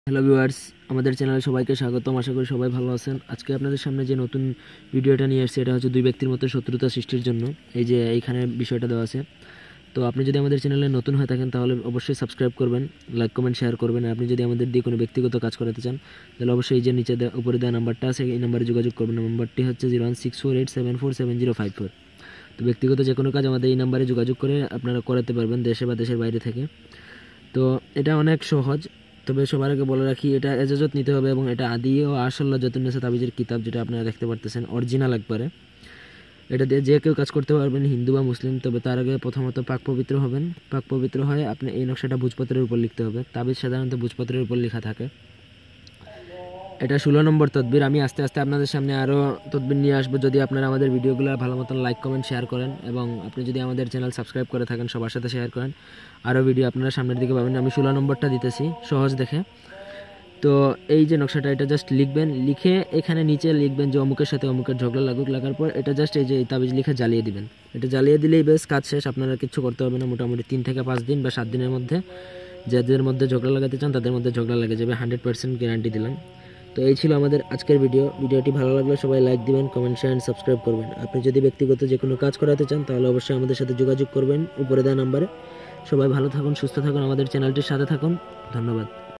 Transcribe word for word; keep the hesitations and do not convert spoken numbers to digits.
Hello viewers, আমাদের চ্যানেলে সবাইকে স্বাগতম। আশা করি সবাই ভালো আছেন। আজকে আপনাদের সামনে যে নতুন ভিডিওটা নিয়ে এসেছি, এটা হচ্ছে দুই ব্যক্তির মধ্যে শত্রুতা সৃষ্টির জন্য। এই যে এইখানে বিষয়টা দেওয়া আছে। তো আপনি যদি আমাদের চ্যানেলে নতুন হয়ে থাকেন তাহলে অবশ্যই সাবস্ক্রাইব করবেন, লাইক কমেন্ট শেয়ার করবেন। আপনি যদি আমাদের দিয়ে কোনো ব্যক্তিগত কাজ করাতে চান তাহলে অবশ্যই এই যে নিচে উপরে দেওয়া নাম্বারটা আছে, এই নাম্বারে যোগাযোগ করবেন। নাম্বারটি হচ্ছে zero one six four eight seven four seven zero five four. তো ব্যক্তিগত যে কোনো কাজ আমাদের এই নাম্বারে যোগাযোগ করে আপনারা করাতে পারবেন, দেশে বা দেশের বাইরে থেকে। তো এটা অনেক সহজ, তবে সবার আগে বলে রাখি এটা এজাজত নিতে হবে এবং এটা আদি ও আসল লাজাতুন্নেসা তাবিজের কিতাব, যেটা আপনারা দেখতে পারতেছেন অরিজিনাল একবারে। এটা দিয়ে যে কেউ কাজ করতে পারবেন, হিন্দু বা মুসলিম। তবে তার আগে প্রথমত পাক পবিত্র হবেন। পাক পবিত্র হয়ে আপনি এই নকশাটা ভোজপত্রের উপর লিখতে হবে। তাবিজ সাধারণত ভোজপত্রের উপর লেখা থাকে। এটা ষোলো নম্বর তদবির। আমি আস্তে আস্তে আপনাদের সামনে আরও তদবির নিয়ে আসবো, যদি আপনারা আমাদের ভিডিওগুলো ভালো মতন লাইক কমেন্ট শেয়ার করেন এবং আপনি যদি আমাদের চ্যানেল সাবস্ক্রাইব করে থাকেন সবার সাথে শেয়ার করেন। আরও ভিডিও আপনারা সামনের দিকে পাবেন। আমি ষোলো নম্বরটা দিতেছি সহজ দেখে। তো এই যে নকশাটা, এটা জাস্ট লিখবেন, লিখে এখানে নিচে লিখবেন যে অমুকের সাথে অমুকের ঝগড়া লাগুক। লাগার পর এটা জাস্ট এই যে তাবিজ লিখে জ্বালিয়ে দিবেন। এটা জ্বালিয়ে দিলেই বেশ কাজ শেষ। আপনারা কিছু করতে হবে না। মোটামুটি তিন থেকে পাঁচ দিন বা সাত দিনের মধ্যে যাদের মধ্যে ঝগড়া লাগাতে চান তাদের মধ্যে ঝগড়া লেগে যাবে, হান্ড্রেড পার্সেন্ট গ্যারান্টি দিলাম। তো এই ছিল আমাদের আজকের ভিডিও। ভিডিওটি ভালো লাগলে সবাই লাইক দিবেন, কমেন্ট শেয়ার অ্যান্ড সাবস্ক্রাইব করবেন। আপনি যদি ব্যক্তিগত যে কোনো কাজ করাতে চান তাহলে অবশ্যই আমাদের সাথে যোগাযোগ করবেন উপরে দেওয়া নাম্বারে। সবাই ভালো থাকুন, সুস্থ থাকুন, আমাদের চ্যানেলটির সাথে থাকুন। ধন্যবাদ।